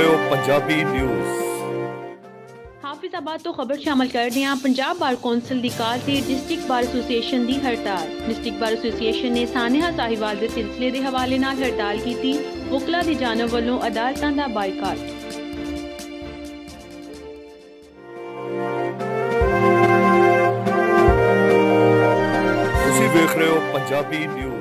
ਰਹੇ ਹੋ ਪੰਜਾਬੀ ਨਿਊਜ਼। ਹਾਫਿਜ਼ਾਬਾਦ ਤੋਂ ਖਬਰ ਸ਼ਾਮਲ ਕਰਦੇ ਹਾਂ। ਪੰਜਾਬ ਬਾਰ ਕੌਂਸਲ ਦੀ ਕਾਲ ਤੇ ਡਿਸਟ੍ਰਿਕਟ ਬਾਰ ਐਸੋਸੀਏਸ਼ਨ ਦੀ ਹੜਤਾਲ। ਡਿਸਟ੍ਰਿਕਟ ਬਾਰ ਐਸੋਸੀਏਸ਼ਨ ਨੇ ਸਾਨੇਹਾ ਸਾਹੀਵਾਲ ਦੇ ਸਿਲਸਿਲੇ ਦੇ ਹਵਾਲੇ ਨਾਲ ਹੜਤਾਲ ਕੀਤੀ। ਵਕੀਲਾਂ ਦੀ ਜਾਨਬ ਵੱਲੋਂ ਅਦਾਲਤਾਂ ਦਾ ਬਾਈਕਾਟ। ਤੁਸੀਂ ਵੇਖ ਰਹੇ ਹੋ ਪੰਜਾਬੀ ਨਿਊਜ਼।